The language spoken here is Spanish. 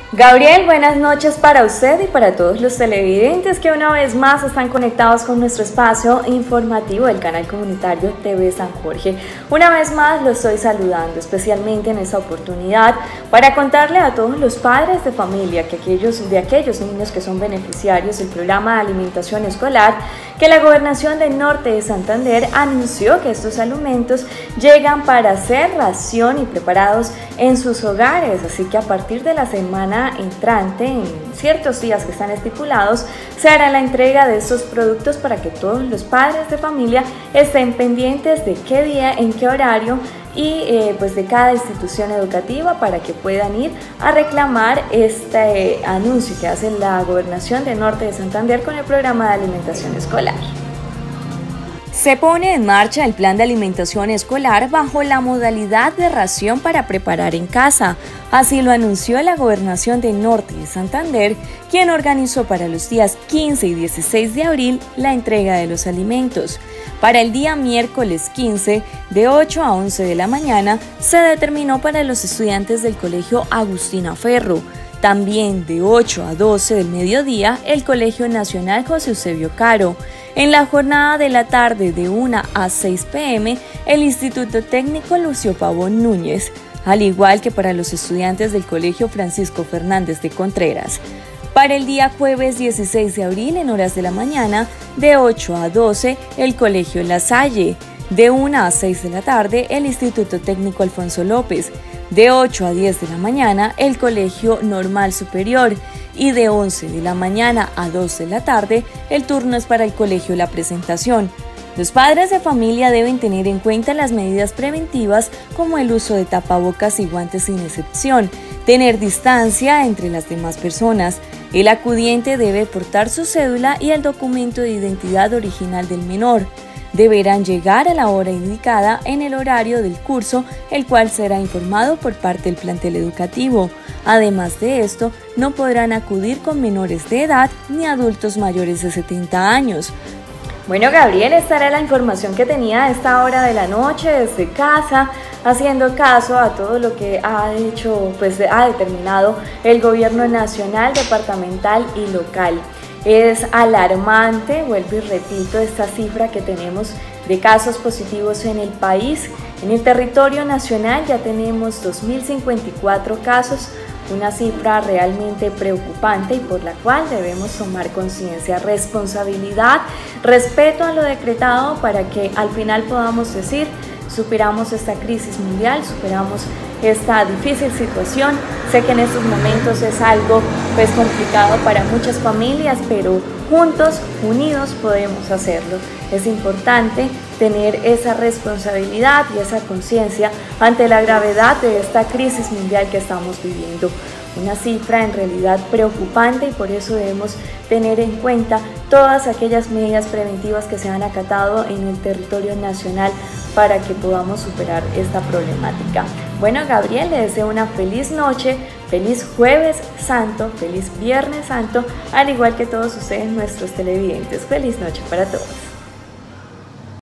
Gabriel, buenas noches para usted y para todos los televidentes que una vez más están conectados con nuestro espacio informativo del canal comunitario TV San Jorge. Una vez más lo estoy saludando, especialmente en esta oportunidad, para contarle a todos los padres de familia que aquellos niños que son beneficiarios del programa de alimentación escolar, que la Gobernación del Norte de Santander anunció que estos alimentos llegan para ser ración y preparados en sus hogares, así que a partir de la semana entrante, en ciertos días que están estipulados, se hará la entrega de estos productos para que todos los padres de familia estén pendientes de qué día, en qué horario y pues de cada institución educativa para que puedan ir a reclamar este anuncio que hace la Gobernación del Norte de Santander con el programa de alimentación escolar. Se pone en marcha el plan de alimentación escolar bajo la modalidad de ración para preparar en casa. Así lo anunció la Gobernación del Norte de Santander, quien organizó para los días 15 y 16 de abril la entrega de los alimentos. Para el día miércoles 15, de 8 a 11 de la mañana, se determinó para los estudiantes del Colegio Agustina Ferro. También de 8 a 12 del mediodía, el Colegio Nacional José Eusebio Caro. En la jornada de la tarde de 1 a 6 p.m., el Instituto Técnico Lucio Pavón Núñez, al igual que para los estudiantes del Colegio Francisco Fernández de Contreras. Para el día jueves 16 de abril, en horas de la mañana, de 8 a 12, el Colegio La Salle. De 1 a 6 de la tarde, el Instituto Técnico Alfonso López. De 8 a 10 de la mañana, el Colegio Normal Superior. Y de 11 de la mañana a 2 de la tarde, el turno es para el Colegio La Presentación. Los padres de familia deben tener en cuenta las medidas preventivas como el uso de tapabocas y guantes sin excepción, tener distancia entre las demás personas. El acudiente debe portar su cédula y el documento de identidad original del menor. Deberán llegar a la hora indicada en el horario del curso, el cual será informado por parte del plantel educativo. Además de esto, no podrán acudir con menores de edad ni adultos mayores de 70 años. Bueno, Gabriel, esta era la información que tenía a esta hora de la noche desde casa, haciendo caso a todo lo que ha determinado el gobierno nacional, departamental y local. Es alarmante, vuelvo y repito, esta cifra que tenemos de casos positivos en el país. En el territorio nacional ya tenemos 2.054 casos, una cifra realmente preocupante y por la cual debemos tomar conciencia, responsabilidad, respeto a lo decretado para que al final podamos decir: superamos esta crisis mundial, superamos esta difícil situación. Sé que en estos momentos es algo complicado para muchas familias, pero juntos, unidos podemos hacerlo. Es importante tener esa responsabilidad y esa conciencia ante la gravedad de esta crisis mundial que estamos viviendo. Una cifra en realidad preocupante y por eso debemos tener en cuenta todas aquellas medidas preventivas que se han acatado en el territorio nacional para que podamos superar esta problemática. Bueno, Gabriel, le deseo una feliz noche, feliz Jueves Santo, feliz Viernes Santo, al igual que todos ustedes, nuestros televidentes. Feliz noche para todos.